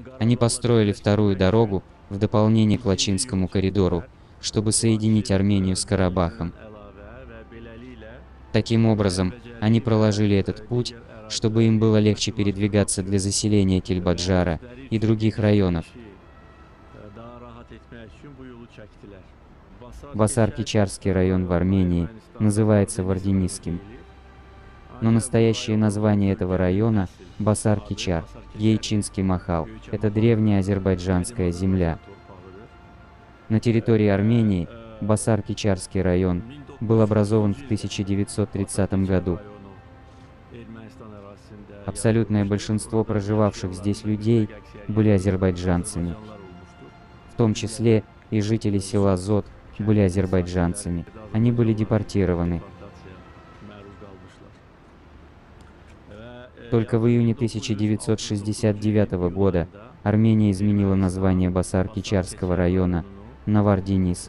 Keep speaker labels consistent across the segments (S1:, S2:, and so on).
S1: Они построили вторую дорогу, в дополнение к Лачинскому коридору, чтобы соединить Армению с Карабахом. Таким образом, они проложили этот путь, чтобы им было легче передвигаться для заселения Кельбаджара и других районов. Басар-Кичарский район в Армении называется Варденисским. Но настоящее название этого района – Басар-Кичар, Ейчинский Махал – это древняя азербайджанская земля. На территории Армении Басар-Кичарский район был образован в 1930 году. Абсолютное большинство проживавших здесь людей были азербайджанцами. В том числе и жители села Зот были азербайджанцами. Они были депортированы. Только в июне 1969 года Армения изменила название Басар-Кичарского района на Варденис.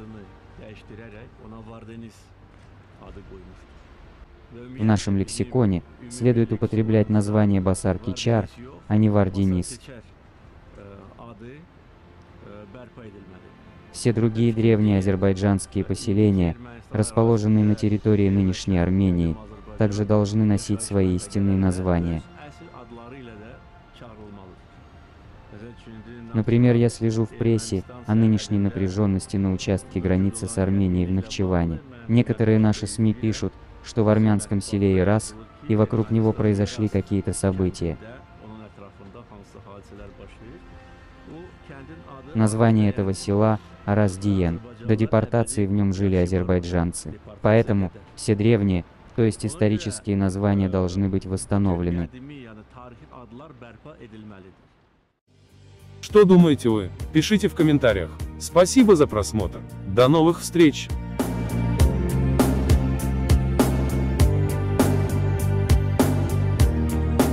S1: В нашем лексиконе следует употреблять название Басар-Кичар, а не Варденис. Все другие древние азербайджанские поселения, расположенные на территории нынешней Армении, также должны носить свои истинные названия. Например, я слежу в прессе о нынешней напряженности на участке границы с Арменией в Нахчеване. Некоторые наши СМИ пишут, что в армянском селе Ирас и вокруг него произошли какие-то события. Название этого села – Араз-Диен. До депортации в нем жили азербайджанцы. Поэтому все древние, то есть исторические названия, должны быть восстановлены.
S2: Что думаете вы? Пишите в комментариях. Спасибо за просмотр. До новых встреч!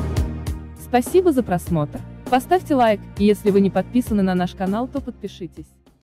S3: Спасибо за просмотр. Поставьте лайк, и если вы не подписаны на наш канал, то подпишитесь.